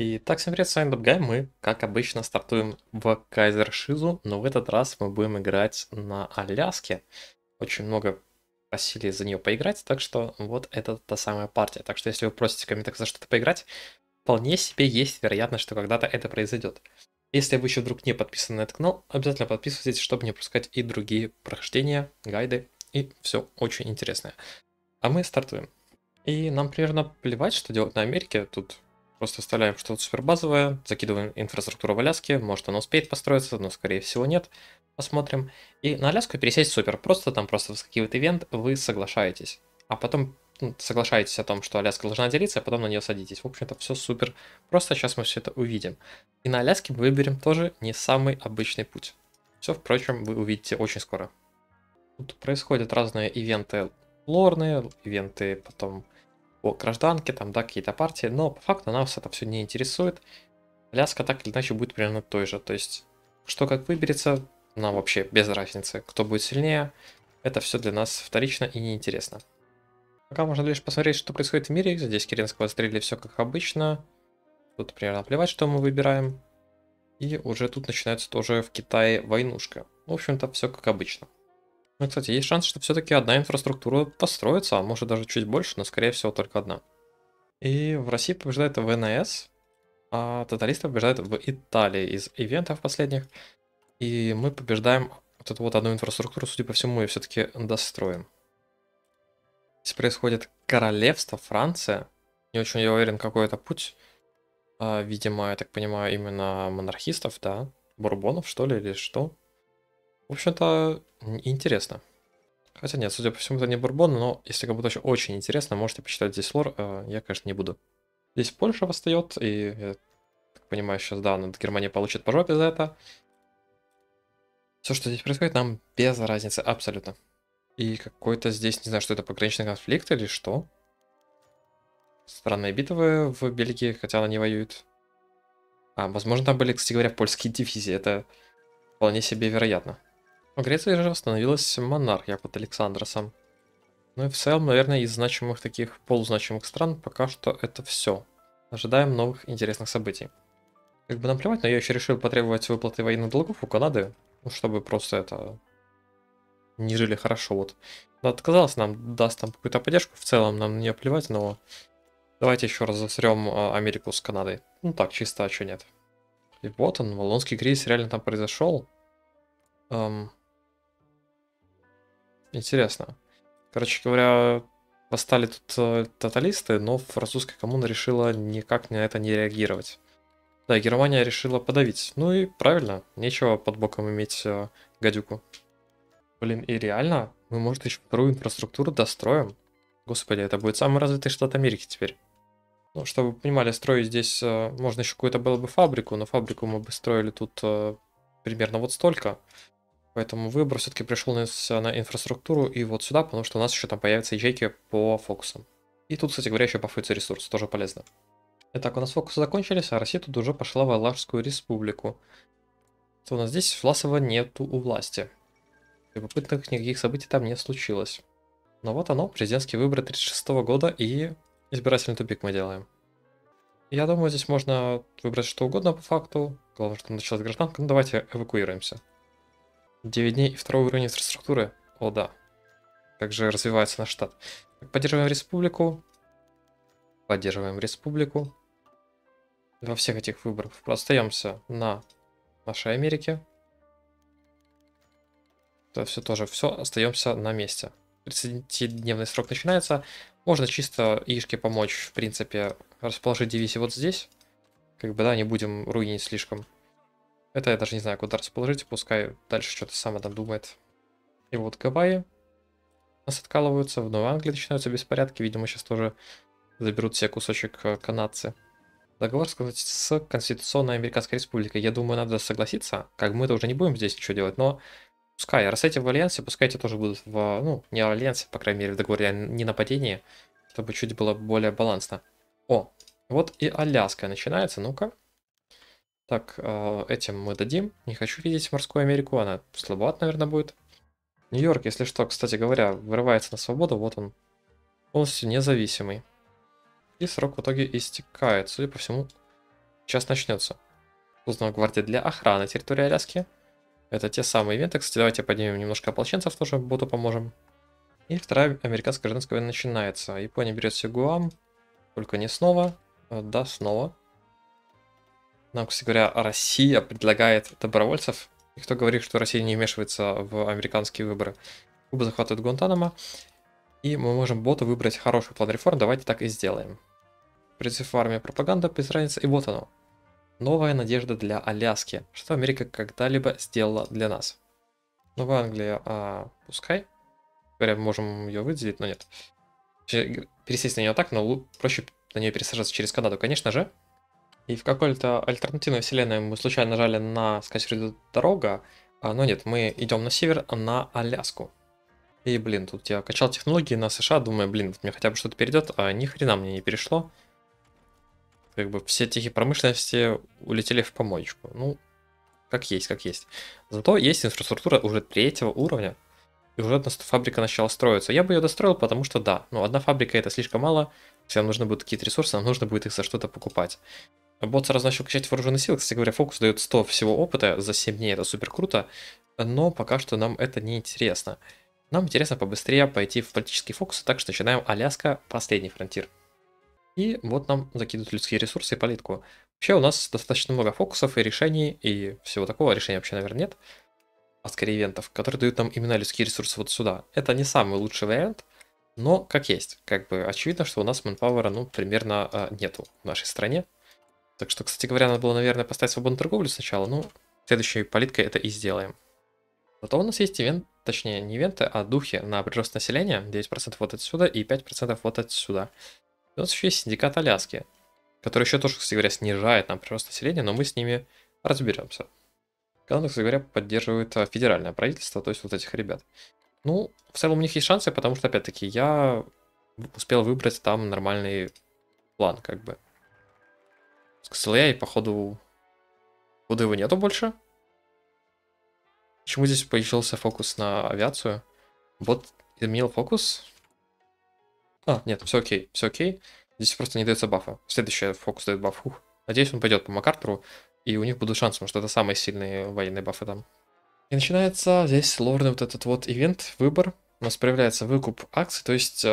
Итак, всем привет, с вами Дабгай. Мы, как обычно, стартуем в Кайзершизу, но в этот раз мы будем играть на Аляске. Очень много просили за нее поиграть, так что вот это та самая партия. Так что если вы просите в комментах за что-то поиграть, вполне себе есть вероятность, что когда-то это произойдет. Если вы еще вдруг не подписаны на этот канал, обязательно подписывайтесь, чтобы не пропускать и другие прохождения, гайды и все очень интересное. А мы стартуем. И нам примерно плевать, что делать на Америке. Тут просто оставляем что-то супербазовое, закидываем инфраструктуру в Аляске. Может, она успеет построиться, но, скорее всего, нет. Посмотрим. И на Аляску пересесть супер. Просто выскакивает ивент, вы соглашаетесь. А потом соглашаетесь о том, что Аляска должна делиться, а потом на нее садитесь. В общем-то, все супер. Просто сейчас мы все это увидим. И на Аляске мы выберем тоже не самый обычный путь. Все, впрочем, вы увидите очень скоро. Тут происходят разные ивенты лорные, ивенты потом по гражданке, там, да, какие-то партии, но по факту нас это все не интересует. Аляска так или иначе будет примерно той же, то есть, что как выберется, нам вообще без разницы, кто будет сильнее, это все для нас вторично и неинтересно. Пока можно лишь посмотреть, что происходит в мире, здесь Керенского стрелили все как обычно, тут примерно плевать, что мы выбираем, и уже тут начинается тоже в Китае войнушка. В общем-то, все как обычно. Ну, кстати, есть шанс, что все-таки одна инфраструктура построится, а может даже чуть больше, но скорее всего только одна. И в России побеждает ВНС, а тоталисты побеждают в Италии из ивентов последних. И мы побеждаем вот эту вот одну инфраструктуру, судя по всему, и все-таки достроим. Здесь происходит королевство, Франция. Не очень я уверен, какой это путь. Видимо, я так понимаю, именно монархистов, да? Бурбонов, что ли, или что? В общем-то, интересно. Хотя нет, судя по всему, это не Бурбон, но если кому-то очень интересно, можете почитать здесь лор. Я, конечно, не буду. Здесь Польша восстает, и я так понимаю, сейчас, да, Германия получит по жопе за это. Все, что здесь происходит, нам без разницы абсолютно. И какой-то здесь, не знаю, что это пограничный конфликт или что. Странные битвы в Бельгии, хотя она не воюет. Возможно, там были, кстати говоря, польские дивизии, это вполне себе вероятно. В Греции же восстановилась монархия под Александросом. Ну и в целом, наверное, из значимых таких полузначимых стран пока что это все. Ожидаем новых интересных событий. Как бы нам плевать, но я еще решил потребовать выплаты военных долгов у Канады, ну, чтобы просто это не жили хорошо. Вот. Да, отказалась, нам даст там какую-то поддержку, в целом нам на нее плевать, но давайте еще раз засрем Америку с Канадой. Ну так, чисто, а что нет. И вот он, Валлонский кризис реально там произошел. Интересно. Короче говоря, восстали тут тоталисты, но французская коммуна решила никак на это не реагировать. Да, Германия решила подавить. Ну и правильно, нечего под боком иметь гадюку. Блин, и реально, мы, может, еще вторую инфраструктуру достроим. Господи, это будет самый развитый штат Америки теперь. Ну, чтобы вы понимали, строить здесь можно еще какую-то было бы фабрику, но фабрику мы бы строили тут примерно вот столько. Поэтому выбор все-таки пришел на инфраструктуру и вот сюда, потому что у нас еще там появятся ячейки по фокусам. И тут, кстати говоря, еще бафуется ресурс, тоже полезно. Итак, у нас фокусы закончились, а Россия тут уже пошла в Алашскую республику. То у нас здесь Власова нету у власти. Любопытных никаких событий там не случилось. Но вот оно, президентские выборы 1936 года и избирательный тупик мы делаем. Я думаю, здесь можно выбрать что угодно по факту. Главное, что началась гражданка. Ну давайте эвакуируемся. 9 дней и второй уровень инфраструктуры. О да. Как же развивается наш штат. Поддерживаем республику. Поддерживаем республику. Во всех этих выборах остаемся на нашей Америке. Это все тоже, все, остаемся на месте. 30-дневный срок начинается. Можно чисто Ишке помочь, в принципе, расположить дивизии вот здесь. Как бы, да, не будем руинить слишком. Это я даже не знаю, куда расположить, пускай дальше что-то сам там думает. И вот Гавайи нас откалываются, в Новой Англии начинаются беспорядки, видимо, сейчас тоже заберут себе кусочек канадцы. Договор, сказать, с Конституционной Американской Республикой. Я думаю, надо согласиться, как мы это уже не будем здесь ничего делать, но пускай, раз эти в альянсе, пускай эти тоже будут в, ну, не альянсе, по крайней мере, в договоре о ненападении, чтобы чуть было более балансно. О, вот и Аляска начинается, ну-ка. Так, этим мы дадим. Не хочу видеть морскую Америку, она слабоват, наверное, будет. Нью-Йорк, если что, кстати говоря, вырывается на свободу, вот он, полностью независимый. И срок в итоге истекает, судя по всему, сейчас начнется. Узнал гвардия для охраны территории Аляски. Это те самые ивенты. Кстати, давайте поднимем немножко ополченцев тоже, боту поможем. И вторая американская гражданская война начинается. Япония берет себе Гуам. Только не снова. Да, снова. Нам, кстати говоря, Россия предлагает добровольцев. И кто говорит, что Россия не вмешивается в американские выборы. Куба захватывает Гуантанамо. И мы можем боту выбрать хороший план реформ. Давайте так и сделаем. Призыв в армию, пропаганда, без разницы. И вот оно. Новая надежда для Аляски. Что Америка когда-либо сделала для нас. Новая Англия, пускай. Говоря, можем ее выделить, но нет. Пересесть на нее так, но проще на нее пересаживаться через Канаду, конечно же. И в какой-то альтернативной вселенной мы случайно нажали на сказать дорога, но нет, мы идем на север, на Аляску. И, блин, тут я качал технологии на США, думаю, блин, мне хотя бы что-то перейдет, а ни хрена мне не перешло. Как бы все техи промышленности улетели в помоечку. Ну, как есть, как есть. Зато есть инфраструктура уже 3-го уровня, и уже одна фабрика начала строиться. Я бы ее достроил, потому что да, но одна фабрика это слишком мало, если нам нужны будут какие-то ресурсы, нам нужно будет их за что-то покупать. Бот сразу начал качать вооруженные силы, кстати говоря, фокус дает 100 всего опыта за 7 дней, это супер круто, но пока что нам это не интересно. Нам интересно побыстрее пойти в политический фокус, так что начинаем Аляска, последний фронтир. И вот нам закидывают людские ресурсы и политику. Вообще у нас достаточно много фокусов и решений, и всего такого. Решения вообще, наверное, нет. А скорее ивентов, которые дают нам именно людские ресурсы вот сюда. Это не самый лучший вариант, но как есть. Как бы очевидно, что у нас манпауэра, ну, примерно нету в нашей стране. Так что, кстати говоря, надо было, наверное, поставить свободную торговлю сначала. Ну, следующей политикой это и сделаем. Зато у нас есть ивент, точнее, не ивенты, а духи на прирост населения. 9% вот отсюда и 5% вот отсюда. У нас еще есть синдикат Аляски, который еще тоже, кстати говоря, снижает нам прирост населения, но мы с ними разберемся. Канада, кстати говоря, поддерживает федеральное правительство, то есть вот этих ребят. Ну, в целом у них есть шансы, потому что, опять-таки, я успел выбрать там нормальный план, как бы. Сказал я, и походу его нету больше. Почему здесь появился фокус на авиацию? Бот изменил фокус. Нет, все окей, все окей. Здесь просто не дается бафа. Следующий фокус дает баф. Надеюсь, он пойдет по Макартеру, и у них будут шансы, потому что это самые сильные военные бафы там. И начинается здесь сложный вот этот вот ивент, выбор. У нас появляется выкуп акций, то есть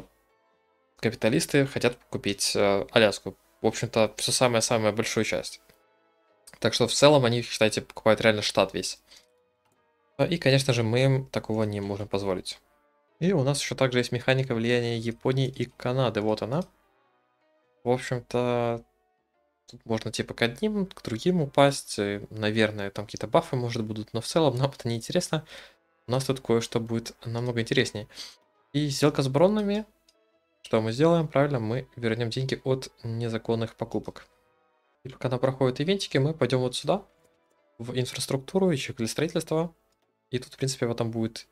капиталисты хотят купить Аляску. В общем-то, все самая-самая большую часть. Так что в целом они, считайте, покупают реально штат весь. И, конечно же, мы им такого не можем позволить. И у нас еще также есть механика влияния Японии и Канады. Вот она. В общем-то, тут можно типа к одним, к другим упасть. Наверное, там какие-то бафы, может, будут. Но в целом нам это не интересно. У нас тут кое-что будет намного интереснее. И сделка с бронными. Что мы сделаем? Правильно, мы вернем деньги от незаконных покупок. И пока нам проходят ивентики, мы пойдем вот сюда. В инфраструктуру, еще для строительства. И тут, в принципе, в этом будет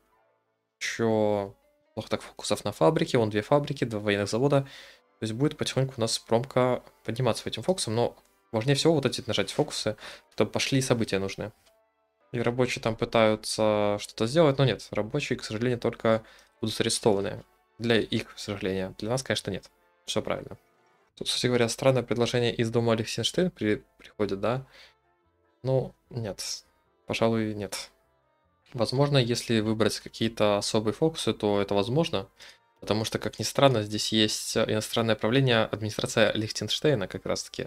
еще плохо так фокусов на фабрике. Вон 2 фабрики, 2 военных завода. То есть будет потихоньку у нас промка подниматься в этим фокусом. Но важнее всего вот эти нажать фокусы, чтобы пошли события нужны. И рабочие там пытаются что-то сделать, но нет. Рабочие, к сожалению, только будут арестованы. Для их, к сожалению. Для нас, конечно, нет. Все правильно. Тут, кстати говоря, странное предложение из дома Лихтенштейн приходит, да? Ну, нет. Пожалуй, нет. Возможно, если выбрать какие-то особые фокусы, то это возможно. Потому что, как ни странно, здесь есть иностранное правление, администрация Лихтенштейна как раз-таки.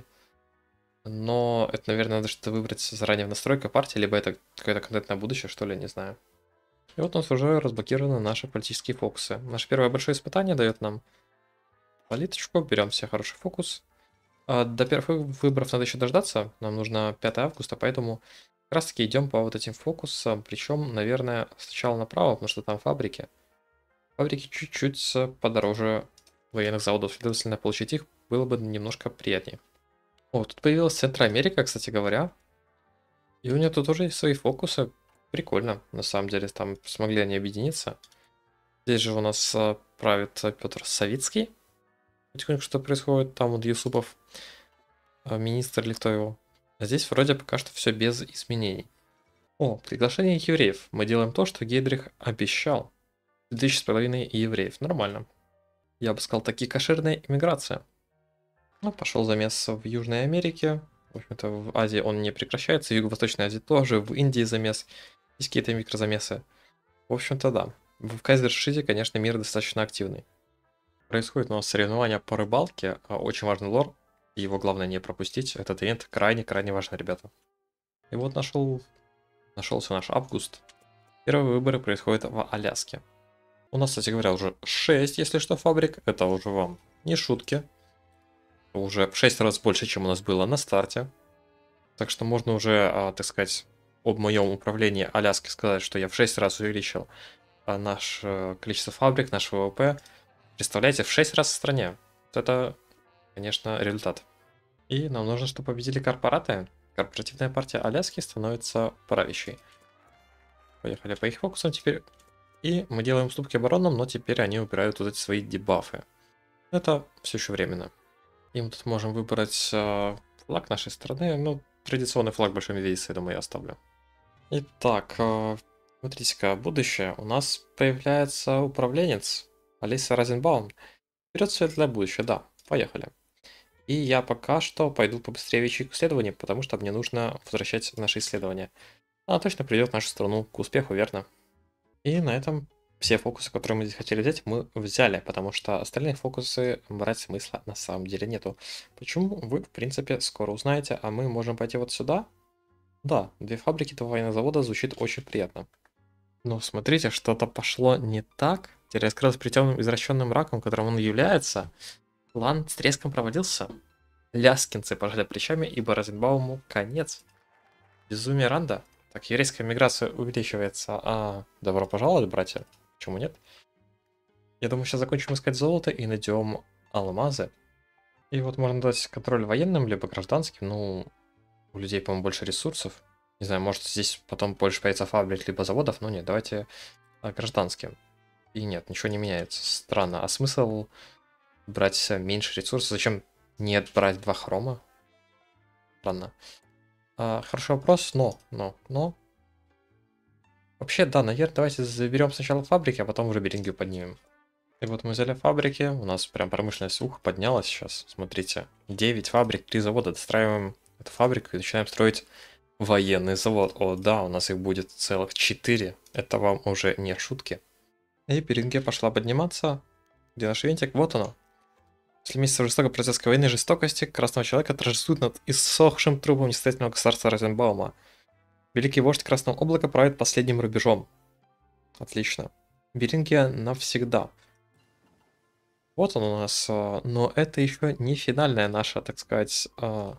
Но это, наверное, надо что-то выбрать заранее в настройках партии, либо это какое-то конкретное будущее, что ли, не знаю. И вот у нас уже разблокированы наши политические фокусы. Наше первое большое испытание дает нам политочку, берем себе хороший фокус. До первых выборов надо еще дождаться, нам нужно 5 августа, поэтому как раз таки идем по вот этим фокусам, причем, наверное, сначала направо, потому что там фабрики. Фабрики чуть-чуть подороже военных заводов, следовательно, получить их было бы немножко приятнее. О, тут появилась Центральная Америка, кстати говоря. И у нее тут тоже есть свои фокусы. Прикольно, на самом деле, там смогли они объединиться. Здесь же у нас правит Петр Савицкий. Потихоньку что происходит, там вот Юсупов, министр или кто его. А здесь вроде пока что все без изменений. О, приглашение евреев. Мы делаем то, что Гейдрих обещал. 2500 евреев. Нормально. Я бы сказал, таки кошерная иммиграция. Ну, пошел замес в Южной Америке. В общем-то, в Азии он не прекращается, в Юго-Восточной Азии тоже, в Индии замес, есть какие-то микрозамесы. В общем-то, да. В Кайзершизе, конечно, мир достаточно активный. Происходит у нас соревнования по рыбалке, очень важный лор, его главное не пропустить, этот ивент крайне-крайне важный, ребята. И вот нашелся наш август. Первые выборы происходят в Аляске. У нас, кстати говоря, уже 6, если что, фабрик, это уже вам не шутки. Уже в 6 раз больше, чем у нас было на старте. Так что можно уже, так сказать, об моем управлении Аляски сказать, что я в 6 раз увеличил наше количество фабрик, наш ВВП. Представляете, в 6 раз в стране. Вот это, конечно, результат. И нам нужно, чтобы победили корпораты. Корпоративная партия Аляски становится правящей. Поехали по их фокусам теперь. И мы делаем уступки оборонным, но теперь они убирают вот эти свои дебафы. Это все еще временно. И мы тут можем выбрать флаг нашей страны. Ну, традиционный флаг большой медведицы, я думаю, я оставлю. Итак, смотрите-ка, будущее. У нас появляется управленец Алиса Розенбаум. Вперед свет для будущего, да. Поехали. И я пока что пойду побыстрее в ячейку исследований, потому что мне нужно возвращать наши исследования. Она точно приведет нашу страну к успеху, верно? И на этом все фокусы, которые мы здесь хотели взять, мы взяли, потому что остальные фокусы брать смысла на самом деле нету. Почему, вы, в принципе, скоро узнаете, а мы можем пойти вот сюда. Да, 2 фабрики, 2 военных завода звучит очень приятно. Но смотрите, что-то пошло не так. Теперь раскрылось притемным извращенным раком, которым он является. План с треском провалился. Ляскинцы пожали плечами, ибо Розенбауму конец. Безумие Ранда. Так, еврейская миграция увеличивается. Добро пожаловать, братья. Почему нет? Я думаю, сейчас закончим искать золото и найдем алмазы. И вот можно дать контроль военным, либо гражданским. Ну, у людей, по-моему, больше ресурсов. Не знаю, может здесь потом больше появится фабрик, либо заводов. Но нет, давайте гражданским. И нет, ничего не меняется. Странно. А смысл брать меньше ресурсов? Зачем не брать 2 хрома? Странно. Хороший вопрос, но. Вообще, да, наверное, давайте заберем сначала фабрики, а потом уже Берингию поднимем. И вот мы взяли фабрики, у нас прям промышленность поднялась сейчас, смотрите. 9 фабрик, 3 завода, достраиваем эту фабрику и начинаем строить военный завод. О, да, у нас их будет целых 4, это вам уже не шутки. И Берингия пошла подниматься. Где наш винтик? Вот оно. После месяца жестокой полицейской войны и жестокости Красного Человека торжествует над иссохшим трупом несостоятельного государства Розенбаума. Великий вождь Красного Облака правит последним рубежом. Отлично. Берингия навсегда. Вот он у нас, но это еще не финальная наша, так сказать,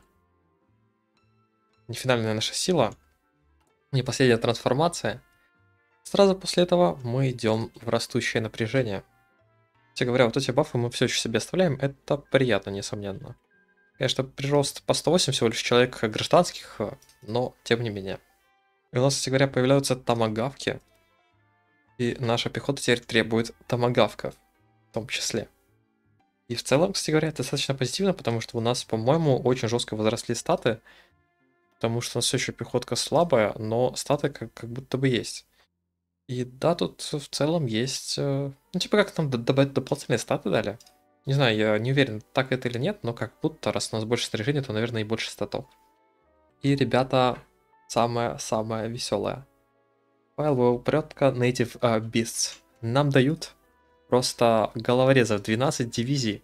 не финальная наша сила, не последняя трансформация. Сразу после этого мы идем в растущее напряжение. Кстати говоря, вот эти бафы мы все еще себе оставляем, это приятно, несомненно. Конечно, прирост по 108 всего лишь человек гражданских, но тем не менее. И у нас, кстати говоря, появляются томагавки. И наша пехота теперь требует томагавков в том числе. И в целом, кстати говоря, это достаточно позитивно, потому что у нас, по-моему, очень жестко возросли статы. Потому что у нас все еще пехотка слабая, но статы как будто бы есть. И да, тут в целом есть... Ну, типа, как нам добавить дополнительные статы дали? Не знаю, я не уверен, так это или нет, но как будто, раз у нас больше снаряжения, то, наверное, и больше статов. И, ребята, самое веселое. Файл упрятка Native Beasts. Нам дают просто головорезов 12 дивизий,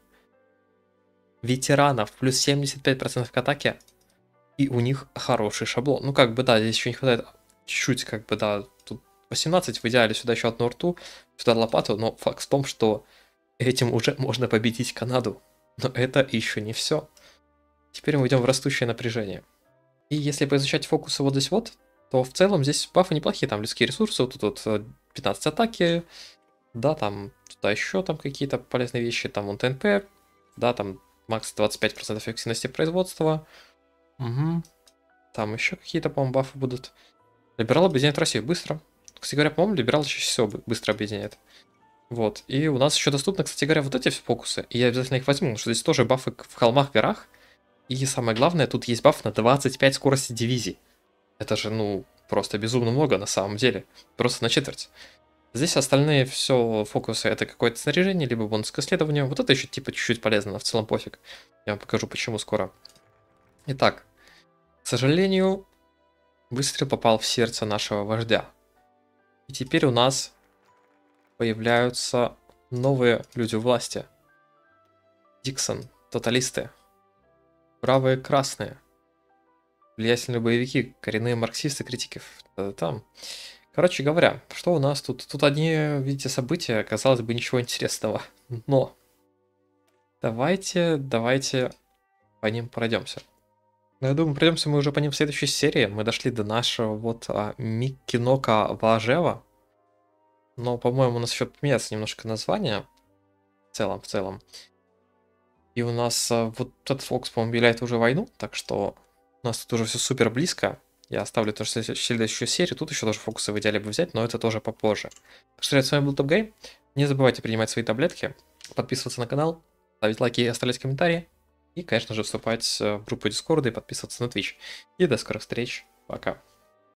ветеранов, плюс 75% к атаке, и у них хороший шаблон. Ну, как бы, да, здесь еще не хватает чуть-чуть, как бы, да, тут 18, в идеале сюда еще одну рту, сюда лопату, но факт в том, что этим уже можно победить Канаду. Но это еще не все. Теперь мы идем в растущее напряжение. И если поизучать фокусы вот здесь вот, то в целом здесь бафы неплохие, там людские ресурсы, вот тут вот 15 атаки, да, там туда еще там какие-то полезные вещи, там вон ТНП, да, там макс 25% эффективности производства, угу. Там еще какие-то, по-моему, бафы будут. Либерал объединяет Россию быстро. Кстати говоря, по-моему, либерал чаще всего быстро объединяет. Вот, и у нас еще доступны, кстати говоря, вот эти фокусы, и я обязательно их возьму, потому что здесь тоже бафы в холмах, горах, и самое главное, тут есть баф на 25 скорости дивизий. Это же, ну, просто безумно много на самом деле. Просто на четверть. Здесь остальные все фокусы это какое-то снаряжение, либо бонус к исследованию. Вот это еще типа чуть-чуть полезно, но в целом пофиг. Я вам покажу почему скоро. Итак, К сожалению, выстрел попал в сердце нашего вождя. И теперь у нас появляются новые люди у власти. Диксон, тоталисты, бравые красные, влиятельные боевики, коренные марксисты, критики. Там. Короче говоря, что у нас тут? Тут одни, видите, события, казалось бы, ничего интересного. Но давайте по ним пройдемся. Ну, я думаю, пройдемся мы уже по ним в следующей серии. Мы дошли до нашего вот Миккинока Важева. Но, по-моему, у нас еще поменяется немножко название. В целом. И у нас вот этот Фокс, по-моему, объявляет уже войну. Так что у нас тут уже все супер близко. Я оставлю тоже следующую серию. Тут еще тоже фокусы в идеале бы взять, но это тоже попозже. Так что, ребят, с вами был ТопГейм. Не забывайте принимать свои таблетки, подписываться на канал, ставить лайки и оставлять комментарии. И, конечно же, вступать в группу Дискорда и подписываться на Twitch. И до скорых встреч. Пока.